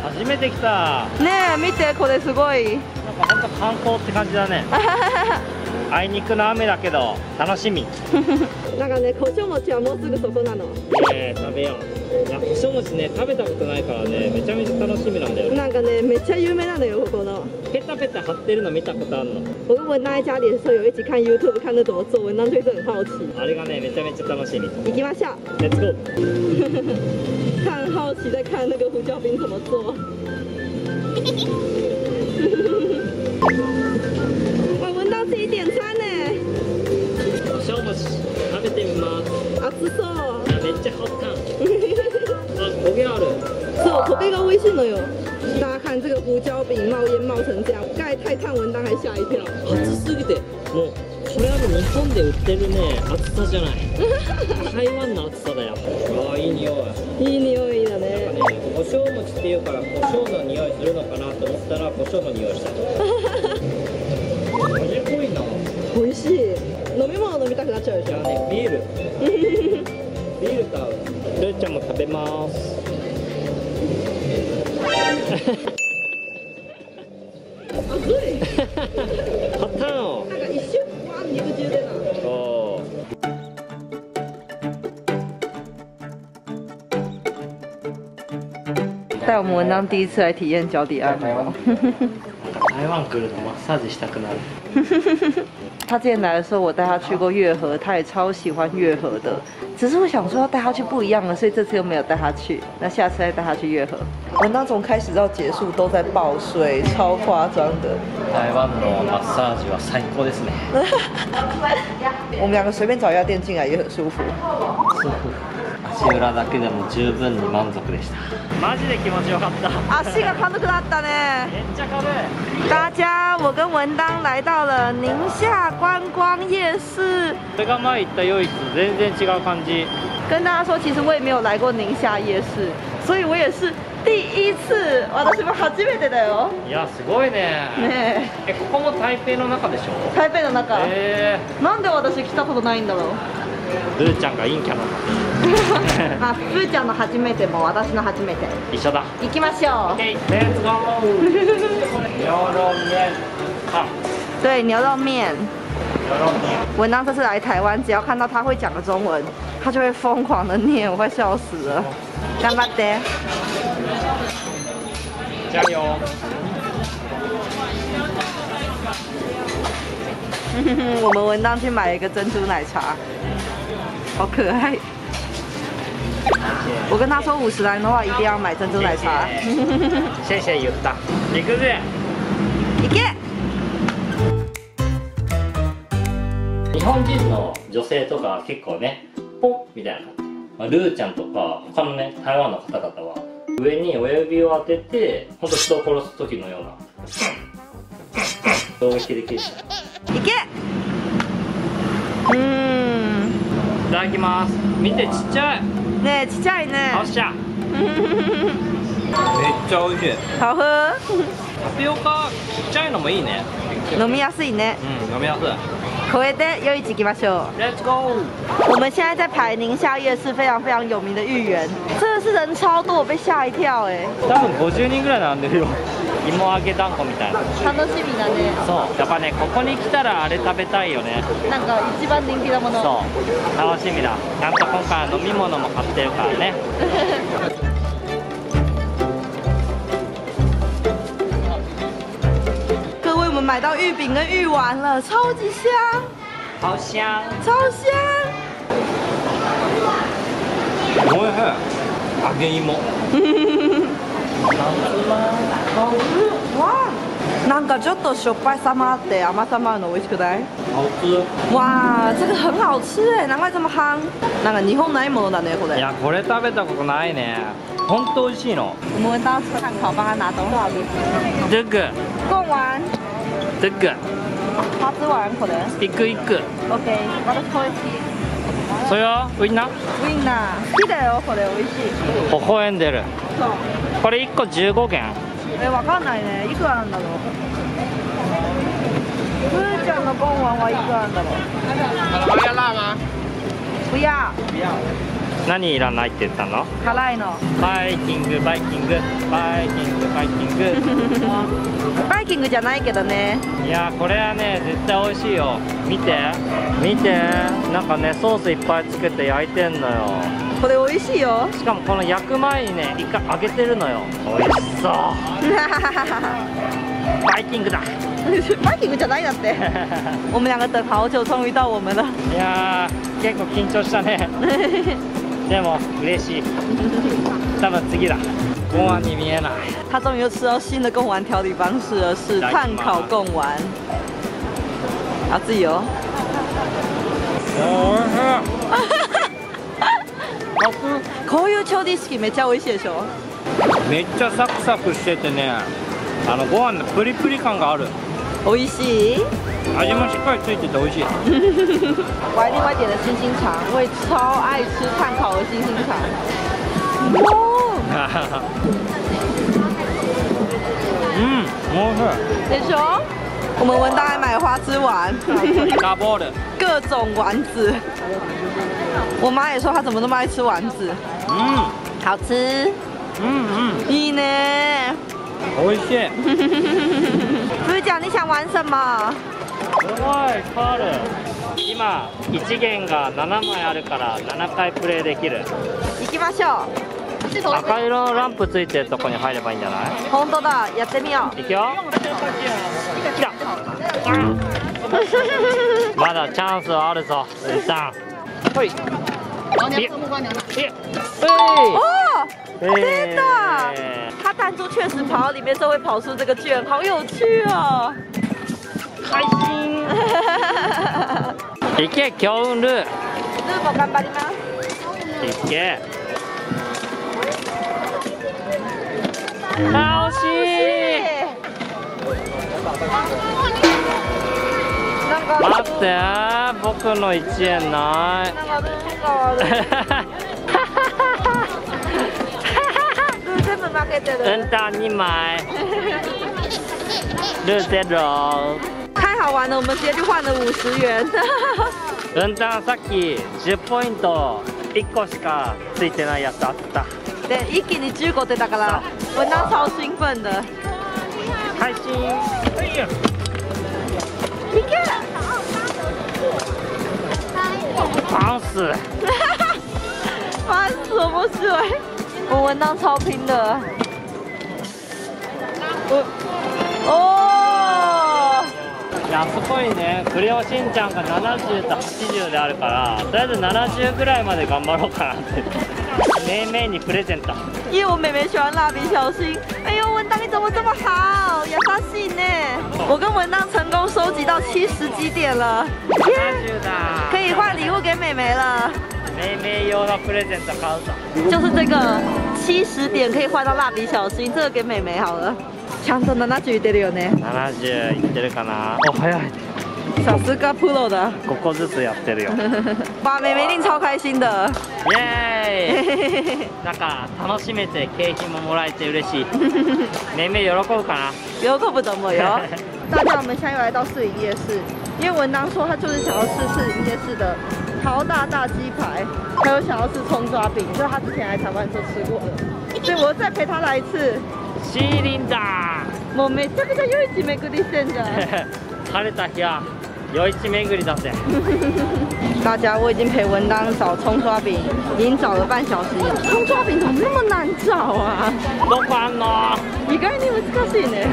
初めて来た。 ねえ見てこれすごい。 なんか本当観光って感じだね。あいにくの雨だけど楽しみ。 なんかね、胡椒餅はもうすぐそこなの。 食べよう。いや、胡椒餅ね、食べたことないからね、めちゃめちゃ楽しみなんだよ。 なんかね、めっちゃ有名なのよ、ここの。 ペタペタ貼ってるの見たことあるの。 我跟文当在家里的时候有一起看 YouTube 看着怎么做，文当就一直很好奇。 あれがね、めちゃめちゃ楽しみ。 行きましょう。 Let's go。 他很好奇在看那个胡椒饼怎么做。哇，文当自己点餐呢。 胡椒餅食べてみます。 熱そう。 めっちゃhotタン。あ、焦げある。 そう、焦げが美味しいのよ。大家看这个胡椒饼冒烟冒成这样，刚才太烫文当还吓一跳。 熱すぎて、もうこれはもう日本で売ってるね熱さじゃない。台湾の熱さだよ。ああ、いい匂い。 いい匂いだね。 胡椒餅っていうから胡椒の匂いするのかなと思ったら胡椒の匂いした。味濃いな。 美味しい。飲み物飲みたくなっちゃうでしょ。 じゃあね、ビール。ビール買う。ルーちゃんも食べます。 熱い。 パターンを。 なんか一瞬わー肉汁出た。带我们文当第一次来体验脚底按摩。 台湾来るとマッサージしたくなる。 他之前来的时候，我带他去过月河，他也超喜欢月河的。只是我想说要带他去不一样的，所以这次又没有带他去。那下次再带他去月河。文当从开始到结束都在爆睡，超夸张的。 台湾のマッサージは最高ですね。 我们两个随便找一家店进来也很舒服。 足裏だけでも十分に満足でした。マジで気持ちよかった。 足が軽くなったね。 めっちゃ軽い。 大家，我跟文当来到了宁夏观光夜市。 これが前行った夜市全然違う感じ。 跟大家说，其实我也没有来过宁夏夜市，所以我也是第一次。私も初めてだよ。 いや、すごいね。 ねえ、ここも台北の中でしょ？ 台北の中。なんで私来たことないんだろう。 ルーちゃんが陰キャなの。 あ、ルーちゃんの初めても私の初めて。 一緒だ。 行きましょう。 OK， Let's go。牛肉面汤。 对，牛肉面。 牛肉面。 文当这次来台湾，只要看到他会讲的中文，他就会疯狂的念，我快笑死了。頑張って。 加油。 我们文当去买了一个珍珠奶茶，好可爱。我跟他说50兰的话，一定要买珍珠奶茶。 谢谢言った。行くぜ。 行け。 日本人の女性とか結構ね、ポンみたいな感じ。ルーちゃんとか他のね台湾の方々は上に親指を当てて、ほんと人を殺す時のような衝撃できる。 いけ。 いただきます。見て、ちっちゃい。 ねえ、ちっちゃいね。 おっしゃ。めっちゃ美味しい。 好喝。 タピオカちっちゃいのもいいね。 飲みやすいね。 飲みやすい。 これで夜市行きましょう。 Let's go。 我们现在在排宁夏夜市非常非常有名的芋圆，真的是人超多，我被吓一跳哎。 多分50人ぐらい並んでるよ。芋揚げ団子みたいな。 楽しみだね。 そう、やっぱね、ここに来たらあれ食べたいよね。 なんか一番人気なもの。 そう、楽しみだ。ちゃんと今回飲み物も買ってるからね。 各位，我们买到芋饼跟芋丸了，超级香， 好香， 超香。 おいしい。揚げ芋。 哇，なんかちょっとしょっぱさもあって甘さもあるの美味しくない？ 好吃。 哇，这个很好吃哎，难怪这么夯。なんか日本ないものだねこれ。 いや、これ食べたことないね。本当美味しいの。 我们当时汉考帮他拿东西。 这个。 贡丸。 这个。 花枝丸これ。 一個一個。 オッケー。私これ好き。 それはウインナー？ ウインナー好きだよこれ美味しい。 微笑んでる。 そう。 これ1個15元。 わかんないね。いくらなんだろう。プーちゃんの贡丸はいくらなんだろう。 要辣吗？ 不要。 不要。 何いらないって言ったの？ 辛いの。 バイキングバイキングバイキングバイキング。 バイキングじゃないけどね。 いやこれはね絶対美味しいよ。見て見て、なんかねソースいっぱいつけて焼いてんのよ。 これ美味しいよ。 しかもこの焼く前にね一回揚げてるのよ。美味しそう。バイキングだ。 バイキングじゃないだって。我们两个等好久，终于到我们了。 いやー結構緊張したね。でも嬉しい。多分次だ。贡丸に見えない。 他终于又吃到新的贡丸调理方式了，是炭烤贡丸。好自由。 おいしい。 こういう調理式めっちゃ美味しいでしょ。 めっちゃサクサクしててね、ご飯のプリプリ感がある。 美味しい。 味もしっかりついてて美味しい。 我还另外点了星星肠，我也超爱吃炭烤的星星肠。哇！ 嗯，美味しい。 でしょ？我们文档还买花枝丸， 大波的， 各种丸子。我妈也说她怎么那么爱吃丸子。 嗯， 好吃。いいね。 美味しい。 ふーちゃん，你想玩什么？ すごいカール。今1弦が7枚あるから7回プレイできる。 行きましょう。 赤色のランプついてるとこに入ればいいんじゃない？ 本当だ、やってみよう。 いくよ。来た。まだチャンスはあるぞ、さん。ほい。 哦，真的！他弹珠确实跑到里面之后会跑出这个券，好有趣哦！ 開心。いけ、強運ルー。 ルーも頑張ります。 いけ。あ、惜しい。待って、僕の1円ない。タン2枚。ルーゼロ。 太好玩了，我们直接就换了50元。 タンさっき10ポイント1個しかついてないやつあった。 で、一気に15出たから、文档超兴奋的。 開心。 いけ！ パンス。 パンス面白い。我文档超拼的。おー！ いや、あそこにね、クレヨンしんちゃんが70と80であるから、とりあえず70ぐらいまで頑張ろうかなって。妹妹にプレゼント。 因为我妹妹喜欢蜡笔小新。哎呦，文档你怎么这么好？優しいね。我跟文档成功收集到70几点了，可以换礼物给妹妹了。 妹妹用のプレゼント買うぞ。 就是这个70点可以换到蜡笔小新，这个给妹妹好了。ちゃんと70いってるよね。 70いってるかな。お、早い。 さすがプロだ。 5個ずつやってるよ。 哇，妹妹一定超开心的。 イエーイ。なんか楽しめて景品ももらえて嬉しい。妹妹喜ぶかな。 喜ぶと思うよ。大家，我们现在又来到士林夜市，因为文当说他就是想要吃士林夜市的豪大大鸡排，还有想要吃葱抓饼，就是他之前来台湾就吃过的，所以我又再陪他来一次。 シーリンだ。 もうめちゃくちゃ夜市巡りしてんじゃん。 晴れた日は夜市巡りだぜ。 大家，我已经陪文当找葱抓饼，已经找了半小时。葱抓饼怎么那么难找啊？ どこあんの？ 意外に難しいね。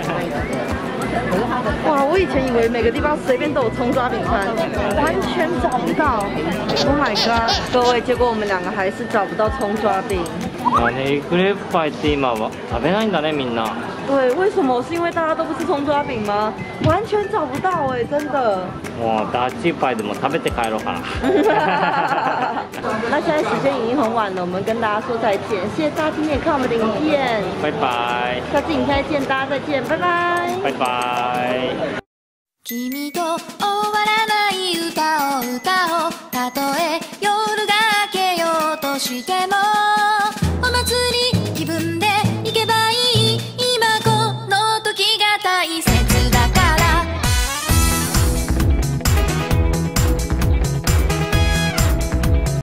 哇，我以前以为每个地方随便都有葱抓饼摊，完全找不到。Oh my god！ 各位，结果我们两个还是找不到葱抓饼。 エクレープパイって今は食べないんだね、みんな。 对，为什么？是因为大家都不吃葱抓饼吗？完全找不到哎，真的。 もうダーチパイでも食べて帰ろうかな。 那现在时间已经很晚了，我们跟大家说再见，谢谢大家今天也看我们的影片， 拜拜。 下次影片再见，大家再见，拜拜。 拜拜。 君と